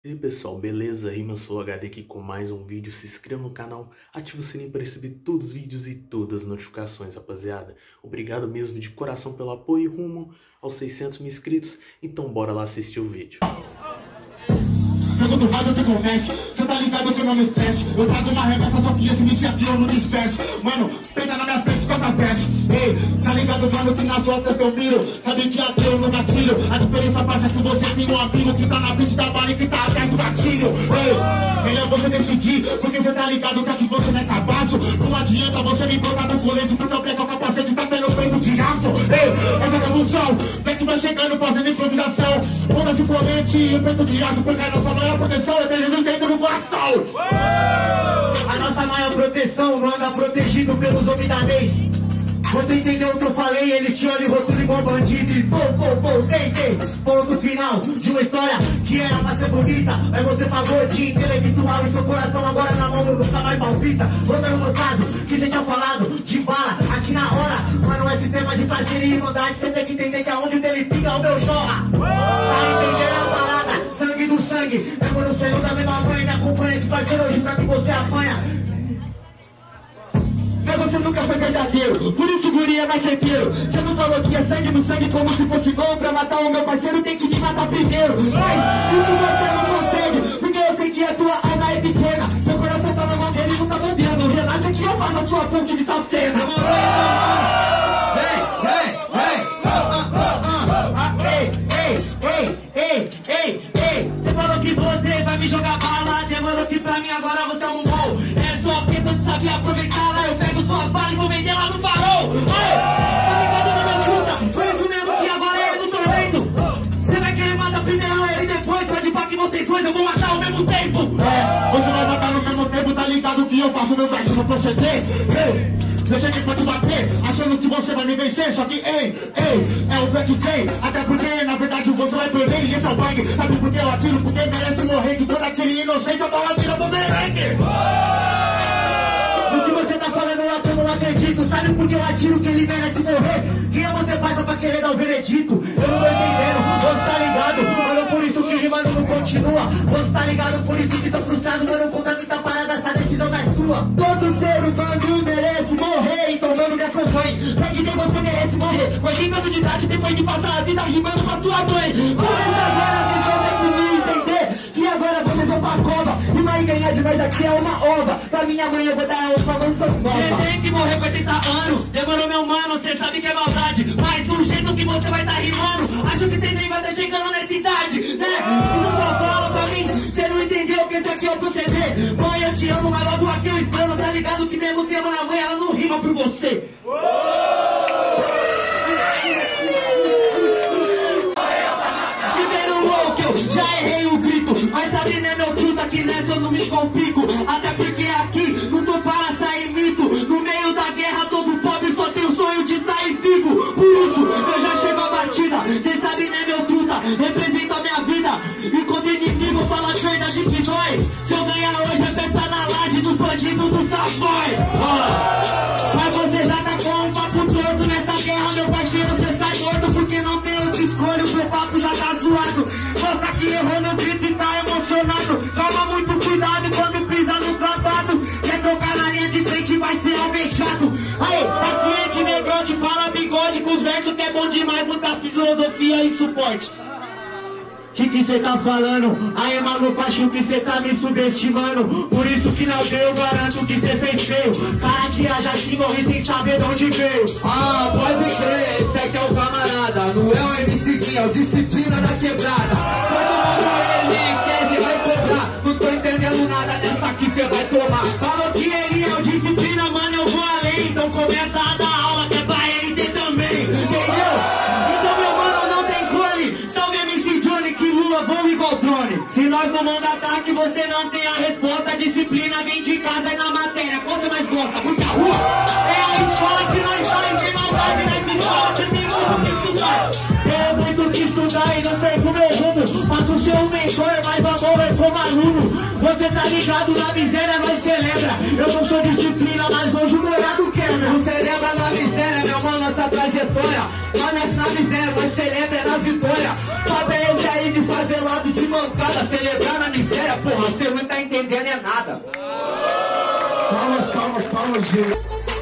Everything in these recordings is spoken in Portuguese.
E aí pessoal, beleza? Rima, eu sou o HD aqui com mais um vídeo. Se inscreva no canal, ative o sininho para receber todos os vídeos e todas as notificações, rapaziada. Obrigado mesmo de coração pelo apoio rumo aos 600 mil inscritos. Então bora lá assistir o vídeo. Segundo rádio que comece, cê tá ligado que eu não me estresse. Eu trago uma remessa, só que esse mix aqui eu não disperso. Mano, tenta na minha frente, conta peste. Ei, tá ligado, mano, que nas outras eu miro. Sabe que ateu no gatilho. A diferença passa que você tem um amigo que tá na frente da bala e que tá atrás do gatilho. Ei, melhor você decidir, porque cê tá ligado que aqui você não é cabaço. Não adianta você me botar no colete, porque eu pego o capacete, tá tendo feito de aço. Ei, essa revolução, vem que vai chegando fazendo improvisação. Foda-se colete e peito de aço, porque a nossa maior proteção é ter Jesus dentro do coração. A nossa maior proteção não anda protegido pelos homens da lei. Você entendeu o que eu falei? Eles te olham e rotulam igual bandido e tem. Ponto final de uma história que era pra ser bonita, mas você pagou de intelectual e seu coração agora na mão nunca mais palpita. Voltando no caso que você tinha falado de bala aqui na hora, mano, é sistema de parceria e irmandade. Você tem que entender que aonde o dele fica, o meu jorra. Tá entendendo a parada? Sangue do sangue, é quando o senhor da mesma mãe me acompanha de parceiro hoje pra que você apanha. Mas você nunca foi verdadeiro, por isso guri é mais certeiro. Você não falou que é sangue no sangue como se fosse gol. Pra matar o meu parceiro tem que me matar primeiro. Mas isso você não consegue, porque eu sei que a tua alma é pequena. Seu coração tá na mão dele e não tá bobeando. Relaxa que eu faço a sua ponte de safena. Ei, você falou que você vai me jogar bala. Demorou que pra mim agora você é um gol. É só questão de saber aproveitar. Lá eu pego sua bala e vou vender lá no farol. Tá ligado na minha puta? Foi isso mesmo que agora é no tormento. Você vai querer matar primeiro ele depois. Pode pá que vocês dois eu vou matar ao mesmo tempo. Você vai matar no mesmo tempo, tá ligado que eu faço meu verso no proceder. Deixa que pode bater, achando que você vai me vencer. Só que, ei, é o Black J. Até porque, na verdade, você vai perder. E esse é o bang. Sabe por que eu atiro? Porque merece morrer. Que toda tira inocente, eu tô atirando merengue. O que você tá falando lá, eu não acredito. Sabe por que eu atiro que ele merece morrer? Quem é você passa pra querer dar o veredito? Eu não tô entendendo, você tá ligado? Mano, por isso que rimando não continua. Você tá ligado, por isso que tô frustrado. Mano, conta muita parada, essa decisão não é sua. Todo ser humano merece morrer, então mano, me acompanhe. Pra que você merece morrer? Com 80 anos de idade, depois de passar a vida rimando pra tua mãe. Começa agora, vocês vão ter que me entender. E agora vocês vão pra cova. Rima e ganhar de nós aqui é uma ova. Pra minha mãe eu vou dar outra mansão nova. Você tem que morrer com 80 anos. Demorou meu mano, cê sabe que é maldade. Mas do jeito que você vai tá rimando, acho que cê nem vai tá chegando nessa idade, né? E não só fala pra mim, cê não entendeu que esse aqui é o proceder. Mãe, eu te amo, mas logo aqui eu explano. Tá ligado que mesmo se ama na mãe, ela não rima por você. Primeiro louco, eu já errei o grito. Mas sabe, né, meu truta, que nessa eu não me confico. Até porque aqui não tô para sair mito. No meio da guerra todo pobre só tem o sonho de sair vivo. Por isso eu já chego a batida. Cê sabe, né, meu truta, representa a minha vida. Enquanto inimigo fala a verdade que dói. Se eu ganhar hoje é festa na laje do bandido do Savoy. Mas você já tá com um papo torto nessa guerra, meu parceiro, cê sai morto. Porque não tem outra escolha, o seu papo já tá zoado. Você tá aqui errando o grito e tá emocionado. Toma muito cuidado quando pisa no clavado. Quer trocar na linha de frente vai ser alvejado. Aí, paciente negrote, fala bigode com os versos que é bom demais, muita filosofia e suporte. Que cê tá falando? Aí, mano, acho que cê tá me subestimando. Por isso que não deu, eu garanto que cê fez feio. Cara que age assim, morre sem saber de onde veio. Ah, pode crer, esse aqui é o camarada. Não é o MC, é o disciplina da quebrada. Todo mundo ele quer, cê vai cobrar. Não tô entendendo nada dessa aqui, cê vai tomar. Falou que ele é o disciplina, mano, eu vou além. Então começa a dar aula que é pra ele ter também. Entendeu? Então, meu mano, não tem clone. Salve MC Johnny, que Lula voa igual drone. Se nós não manda ataque, você não tem a resposta. Disciplina vem de casa e na matéria. Qual você mais gosta? Porque a rua é a escola que nós saímos. Tem maldade nessa escola, você tem muito que estudar. Eu muito que que estudar e não perco meu rumo. Passo ser um mentor, mas amor é como aluno. Você tá ligado na miséria, nós celebra. Eu não sou disciplina, mas hoje o morado quebra. Não celebra na miséria, meu mano, nossa trajetória. Nós nasce na miséria, nós celebra na vitória. Sabe esse aí de favelado de mancada. Celebrar na miséria, porra, você não tá entendendo é nada. Palmas, gente.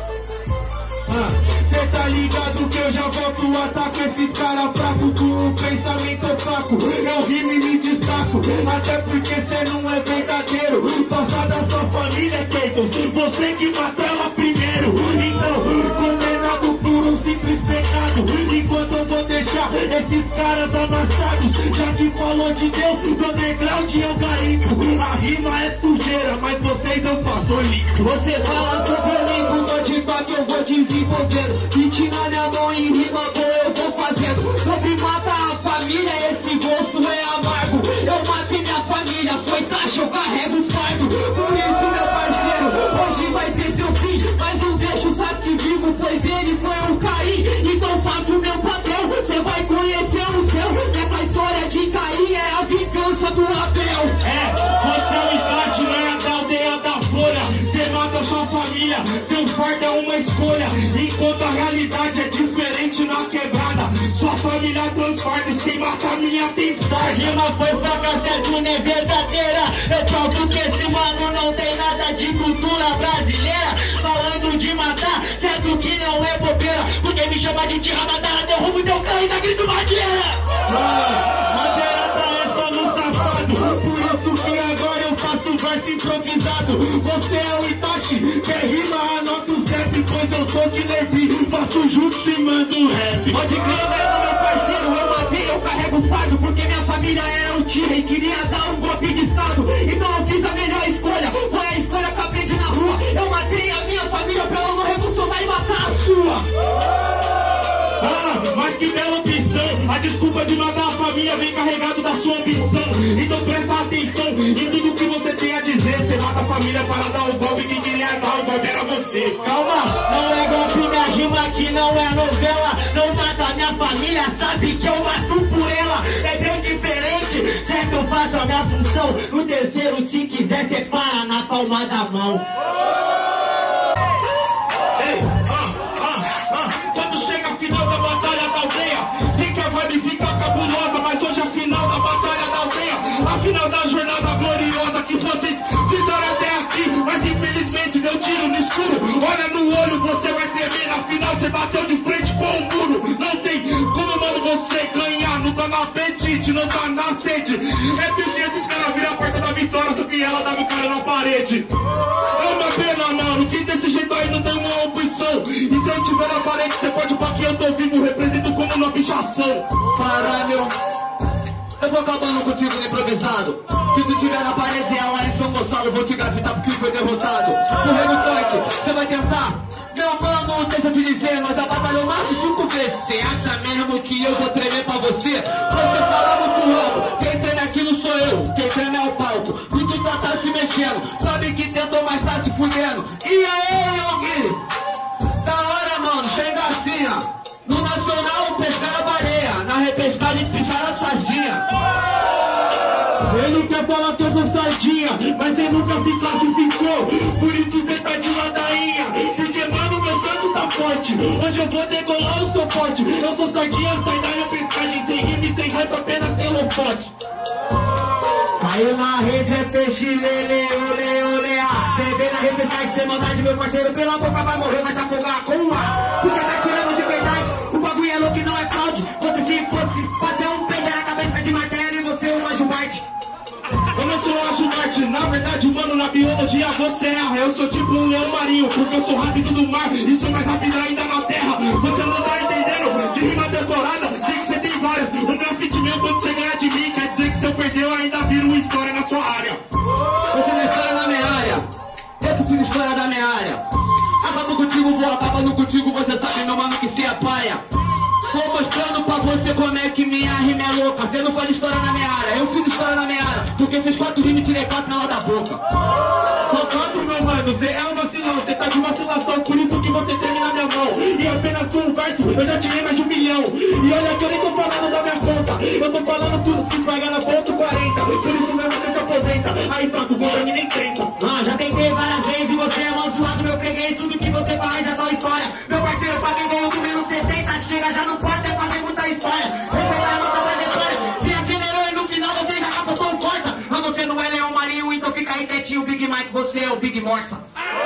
Cê tá ligado que eu já volto o ataque. Esses caras fracos com um pensamento fraco. Eu rimo e me destaco, até porque cê não é verdadeiro. Passar da sua família, Keitos, você que matou ela primeiro. Então, condenado por um simples pecado. Enquanto eu vou deixar esses caras amassados. Já que falou de Deus, do underground eu garimpo. A rima é sujeira, mas vocês eu faço limpo. Você fala sobre o limpo, motivar que eu vou desenvolvendo. Beat na minha mão e rima boa eu vou fazendo. Sobre matar a família, esse gosto é amargo. Eu matei minha família, foi taxa, eu carrego o fardo. Por isso, meu parceiro, hoje vai ser seu fim. Mas não deixa o Sasuke vivo, pois ele foi o Caim. Então faço o meu papel, cê vai conhecer o céu. Nessa história de Caim é a vingança do Abel. Você é o Itachi, da aldeia da Folha. Cê mata sua família, seu fardo é uma escolha. Enquanto a realidade é diferente na quebrada. Sua família transfardos, quem mata a minha tem fardo. A rima foi fraca, certo, não é verdadeira. Eu provo que esse mano não tem nada de cultura brasileira. Falando de matar, certo que não é bobeira. Porque me chama de tirabadara, derrubo teu carro e dá grito madeira. Madeira tá só no safado. Por isso que agora eu faço verso improvisado. Você é o Itachi, quer rima, anota o CEP, pois eu sou de Levi. Faço jutsu e mando rap. Pode crer, velho, meu parceiro, eu matei, eu carrego fardo. Porque minha família era o tira e queria dar um golpe de estado. Então eu fiz a melhor escolha, foi a escolha que eu aprendi na rua. Eu matei a minha família pra ela não revolucionar e matar a sua. Mas que bela opção. A desculpa de matar a família vem carregado da sua ambição. Então presta atenção em tudo que você tem a dizer. Você mata a família para dar o golpe, quem queria dar o golpe era você. Calma, não é golpe, minha rima aqui não é novela. Não mata minha família, sabe que eu mato por ela. É bem diferente, certo, eu faço a minha função. No terceiro, se quiser, separa na palma da mão. Quando chega a final da batalha da aldeia, sei que a vibe fica cabulosa, mas hoje é a final da batalha da aldeia. A final da jornada gloriosa que vocês fizeram até aqui. Mas infelizmente deu tiro no escuro. Olha no olho, você vai tremer. Na final você bateu de frente com o muro. Não tem como, mano, você ganhar. Não tá no apetite, não tá na sede. É porque esses caras viram a porta da vitória, só que ela dava o cara na parede. É uma pena, mano, que desse jeito aí não tem uma opção. E se eu tiver na parede, você pode pôr que eu tô vivo. Represento como uma pichação. Caralho, eu vou acabando contigo no improvisado. Se tu tiver na parede ela em São Gonçalo, eu vou te grafitar porque foi derrotado. Morrer no tanque, você vai tentar? Meu mano, deixa eu te dizer, nós já batalhamos mais de 5 vezes. Você acha mesmo que eu vou tremer pra você? Você fala muito alto, quem treme aqui não sou eu, quem treme é o palco. E tu tá se mexendo, sabe que tentou, mas tá se fudendo. E aí, Yogi? Da hora, mano, sem gracinha. No nacional, pescar a baleia, na repescagem, picharam a sardinha. Ele quer falar que eu sou sardinha, mas ele nunca se classificou. Por isso você tá de ladainha, porque mano, meu sangue tá forte. Hoje eu vou degolar o seu forte. Eu sou sardinha, sai daí a pescagem. Sem rima e sem rap, apenas sem lofote. Caiu na rede, é peixe, lele, ole, olear. Cê vê na repescagem, sem maldade, meu parceiro, pela boca vai morrer, vai se afogar com o ar. Porque tá tirando de verdade, o bagulho é louco e não é fraude. Você se fosse fazer um peixe na cabeça de matéria e você é um anjo Marte. Eu não sou anjo Marte, na verdade, mano, na biologia você erra. Eu sou tipo um leão marinho, porque eu sou rápido do mar e sou mais rápido ainda na terra. Você não tá entendendo, de rima decorada, sei que você tem várias. O grafite meu, quando você ganhar de mim, quer dizer que se eu perder, eu ainda viro uma história na sua área. Você não é história na minha área, eu prefiro história da minha área. Acabo contigo, vou acabando contigo, você sabe, meu mano, que se apaia. Tô mostrando pra você como é que minha rima é louca. Você não faz história na minha área, eu fiz história na minha área. Porque fiz 4 rimas e tirei 4 na hora da boca. Só 4, meu mano, você é um vacilão. Você tá de vacilação, por isso que você termina minha mão. E apenas faço um verso, eu já tirei mais de 1 milhão. E olha que eu nem tô falando da minha conta, eu tô falando tudo que paga na ponto 40. Por isso mesmo você se aposenta, aí Franco, contra mim nem tenta. Já tentei várias vezes e você é mal zoado, meu freguês. Tudo que você faz é só história. Meu parceiro, pra quem veio do menos 60, chega já não pode é fazer muita história. Respeitar a nossa trajetória, se acelerou e no final você já capotou o Corsa. Mas você não é Leão Marinho, então fica aí quietinho, Big Mike, você é o Big Morsa.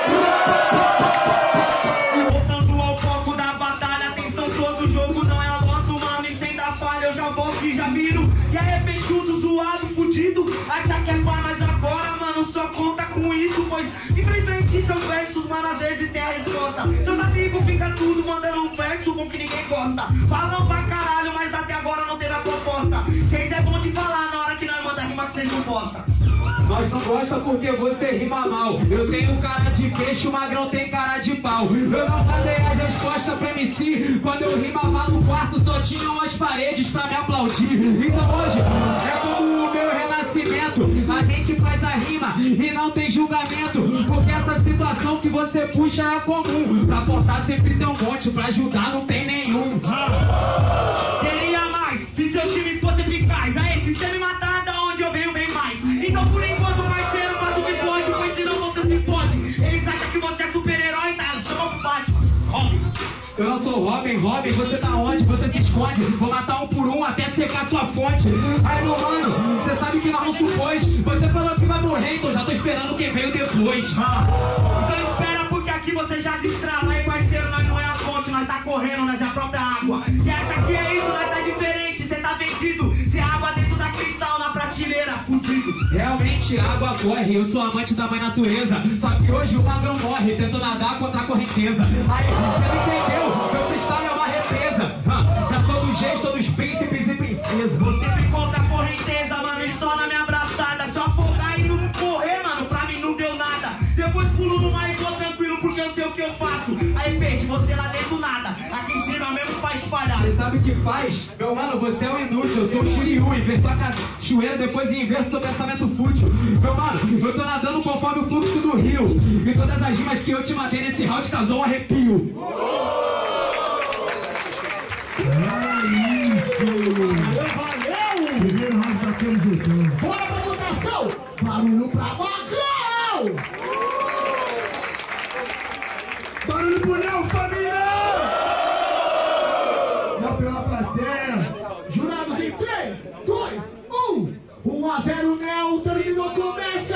Voltando ao foco da batalha, atenção, todo jogo não é a loto, mano, e sem dar falha eu já volto e já viro. E aí, peixudo, zoado, fudido, acha que é pá, mas agora, mano, só conta com isso, pois infelizmente seus versos, mano, às vezes tem a resposta. Seus amigos ficam tudo mandando um verso bom que ninguém gosta. Falam pra caralho, mas até agora não teve a proposta. Vocês é bom de falar na hora que nós manda rima que vocês não postam. Nós não gosta porque você rima mal. Eu tenho cara de peixe, o Magrão tem cara de pau. Eu não mandei as respostas pra MC. Quando eu rimava no quarto só tinham as paredes pra me aplaudir. Então hoje é como o meu renascimento. A gente faz a rima e não tem julgamento, porque essa situação que você puxa é comum. Pra portar sempre tem um monte, pra ajudar não tem nenhum. Queria mais, se seu time fosse eficaz. Aí, se você me matar, da onde eu venho, vem mais. Então por enquanto, parceiro, faz o que pode, pois senão você se pode. Eles acham que você é super-herói, tá? Chama pro Batman. Robin. Eu não sou Robin, você tá onde? Você se esconde. Vou matar um por um até secar sua fonte. Aí meu mano, você sabe que nós não supôs. Você falou que vai morrer, então já tô esperando quem veio depois. Então espera porque aqui você já destrava. Aí parceiro, nós não é a fonte, nós tá correndo, nós é a própria água. Você acha que é isso, nós tá diferente, você tá vendido. Você é água dentro da cristal na prateleira, fudido. Realmente a água corre, eu sou amante da mãe natureza. Só que hoje o Magrão morre, tento nadar contra a correnteza. Aí você não entendeu, meu cristal é uma represa. Pra todos os reis, todos os príncipes e princesas. Você me contra a correnteza, mano, e só na minha abraçada. Se eu afogar e não morrer, mano, pra mim não deu nada. Depois pulo no mar e tô tranquilo porque eu sei o que eu faço. Aí peixe, você lá dentro nada. Aqui em cima é mesmo pra espalhar. Você sabe o que faz? Meu mano, você é um inútil, eu sou o Shiryu. Inverto a cachoeira, depois inverto seu pensamento fútil. Meu mano, eu tô nadando conforme o fluxo do rio. E todas as rimas que eu te mandei nesse round causou um arrepio. Valeu! Primeiro round daquele jeitão. Bora pra votação! Barulho pra Magrão! Barulho pro Léo, família! Léo pela plateia. Jurados em 3, 2, 1. 1-0, Léo, terminou, começa!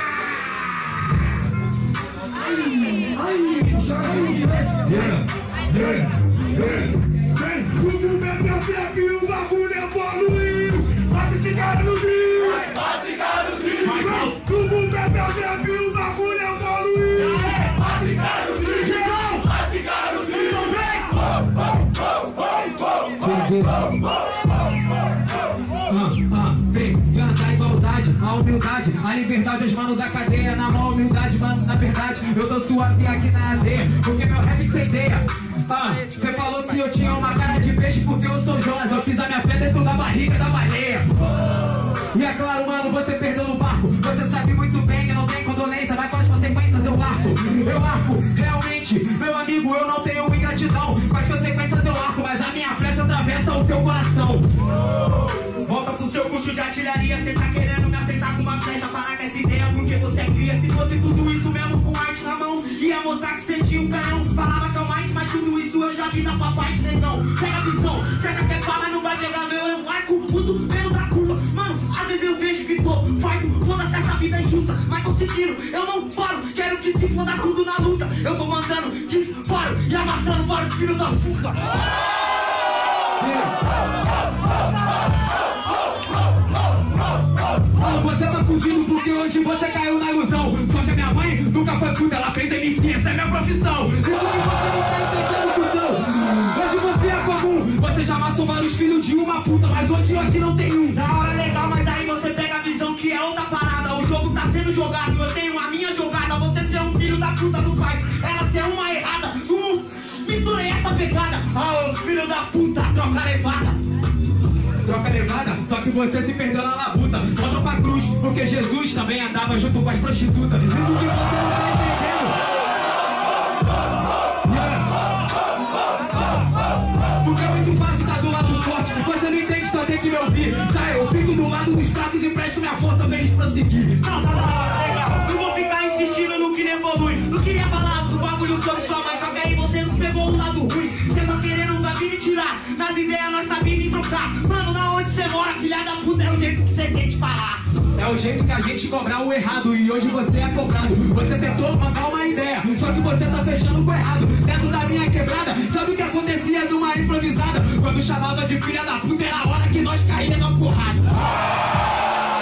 Aí, joga aí, vem, tudo bebe, o bagulho evoluiu. Bate esse cara no drill. Bate esse cara no drill. Tudo bebe, o bagulho evoluiu. Bate esse cara no drill. Geral. Bate esse cara no drill. Vem, canta a igualdade, a humildade, a liberdade, os manos da cadeia. Na mão, humildade, mano, na verdade, eu tô suave aqui na areia, porque meu rap sem ideia. Você falou que eu tinha uma cara de peixe porque eu sou Jonas. Eu fiz a minha fé dentro da barriga da baleia. E é claro, mano, você perdeu no barco. Você sabe muito bem que não tem condolência, mas com as consequências eu arco. Eu arco, realmente, meu amigo, eu não tenho ingratidão. Com as consequências eu arco, mas a minha flecha atravessa o seu coração. Volta pro seu curso de artilharia. Cê tá querendo me acertar com uma flecha, parar com essa ideia porque você é cria. Se fosse tudo isso mesmo com arte na mão, ia mostrar que você tinha um canhão. Falava que é o mais, mas tudo isso eu já vi da sua parte, negão. Pega a visão, cerca que é pá, mas não vai pegar meu. Eu arco muito menos da curva. Mano, às vezes eu vejo que tô farto. Foda-se essa vida é injusta, mas tô seguindo, eu não paro. Quero que se foda tudo na luta. Eu tô mandando disparo e amassando vários filhos da puta. Você tá fudido porque hoje você caiu na ilusão. Só que a minha mãe nunca foi puta, ela fez MC, essa é minha profissão. Isso que você não tá entendendo, cuzão. Hoje você é comum, você já amassou vários filhos de uma puta, mas hoje eu aqui não tem um. Da hora legal, mas aí você pega a visão que é outra parada. O jogo tá sendo jogado, eu tenho a minha jogada. Você ser um filho da puta não faz, ela ser uma errada. Misturei essa pegada. Os filhos da puta, troca levada. Troca levada, só que você se perdeu na labuta. Volta pra cruz, porque Jesus também andava junto com as prostitutas. Isso que você não tá entendendo. vão ter que me ouvir. Já eu fico do lado dos fracos e presto minha força pra eles prosseguir. Não, legal. Não vou ficar insistindo no que não evolui. Não queria falar do bagulho sobre sua mãe, só que aí você não pegou o lado ruim. Você tá querendo vir me tirar, nas ideias nós sabemos trocar. Mano, na onde você mora, filha da puta, é o jeito que você tem de falar. É o jeito que a gente cobrar o errado e hoje você é cobrado. Você tentou mandar uma ideia, só que você tá fechando com o errado. Dentro da minha quebrada, sabe o que acontecia numa improvisada? Quando chamava de filha da puta era a hora que nós caía na porrada.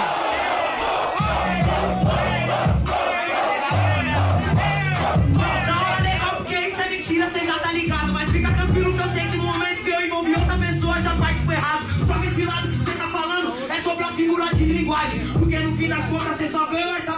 Você já tá ligado, mas fica tranquilo que eu sei que no momento que eu envolvi outra pessoa já parte pro errado. Só que esse lado que você tá falando é sobre a figura de linguagem, porque no fim das contas você só ganha essa